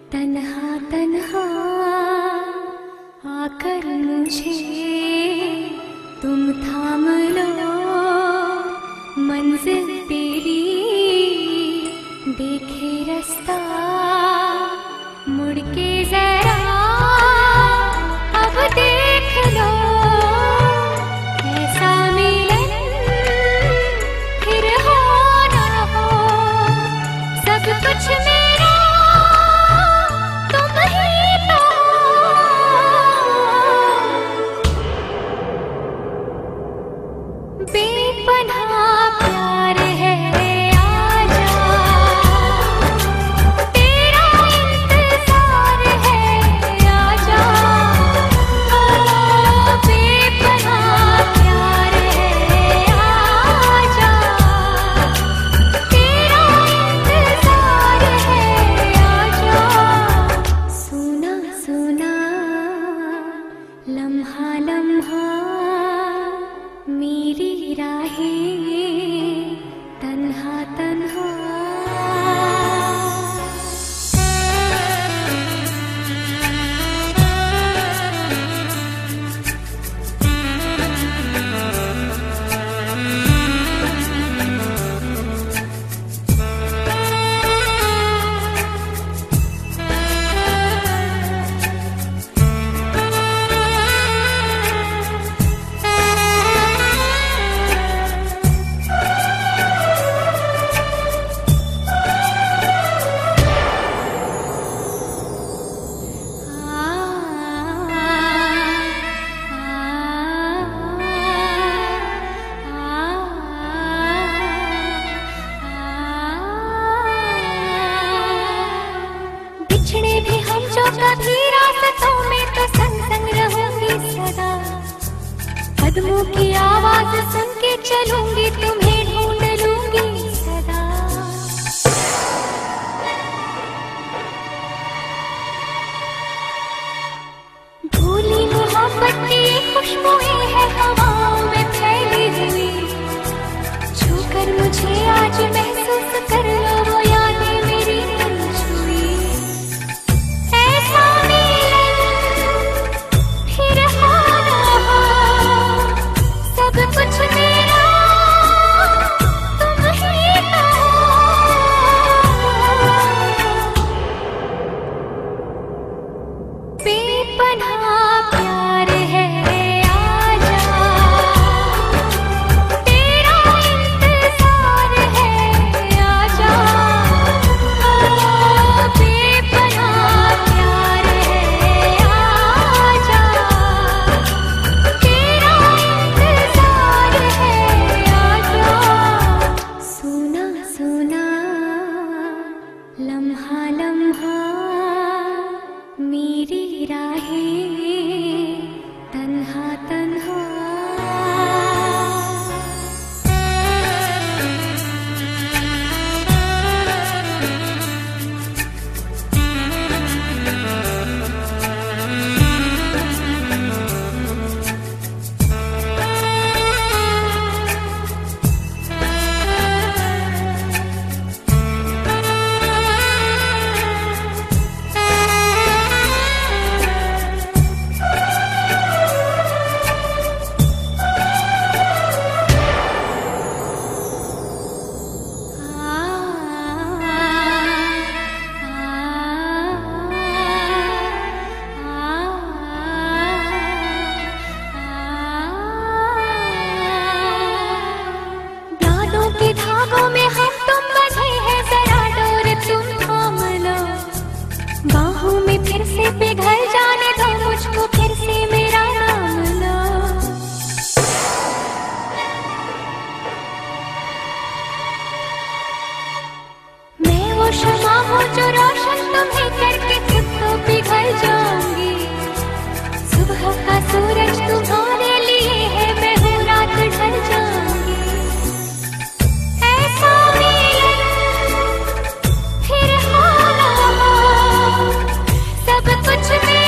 तन्हा तन्हा आकर मुझे तुम थाम लो, मंजिल तेरी देखे रास्ता मुड़ के जरा अब देख लो, ऐसा मिलन फिर हो ना हो, सब कुछ मेरा तुम ही तो हो। बेपनाह प्यार है लम्हा लम्हा मेरी राहें तन्हा तन्हा। कभी रास्तों में तो संग संग रहूंगी सदा, कदमों की आवाज सुन के चलूंगी, तुम्हें ढूंढ लूंगी सदा। भूली मोहब्बत की खुशबुएं है हवाओं में फैली हुई, छूकर मुझे आज महसूस कर लो वो यादें मेरी छुई। कुछ मेरा तुम ही तो बेपनाह प्यार है आजा, तेरा इंतजार है आजा, बेपनाह प्यार है आजा, तेरा लम्हा लम्हा मेरी राहें तन्हा तन्हा। धागों में हम तुम बंधे हैं, जरा डोर तुम थाम लो, बाहों में फिर से पिघल जाने दो, मुझको फिर से मेरा नाम लो। मैं वो शमा हूँ जो रोशन तुम्हें करके खुद को पिघल जाऊंगी, सुबह का सूरज तुम्हारे लिए है, मैं हूँ रात ढल जाऊंगी। सब कुछ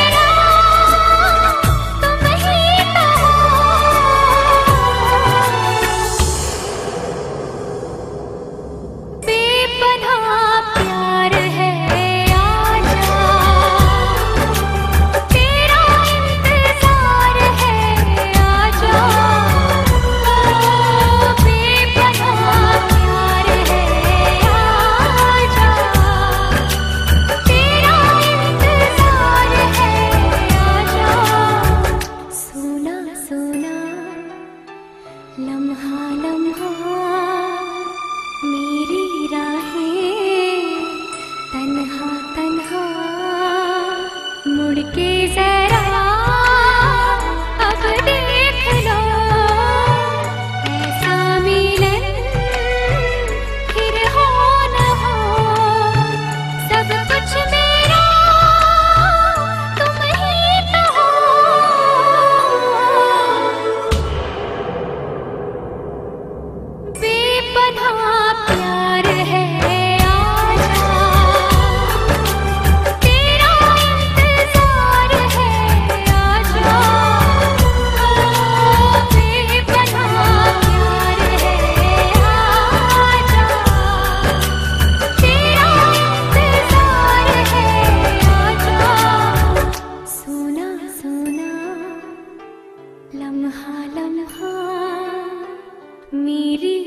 के जरा अब देख लो, ऐसा मिलन फिर हो न हो, सब कुछ मेरा तुम ही तो हो। बेपनाह प्यार है आजा, तेरा इंतजार है आजा, बेपनाह प्यार है आजा, तेरा इंतजार है आजा। सोना सोना लम्हा लम्हा मेरी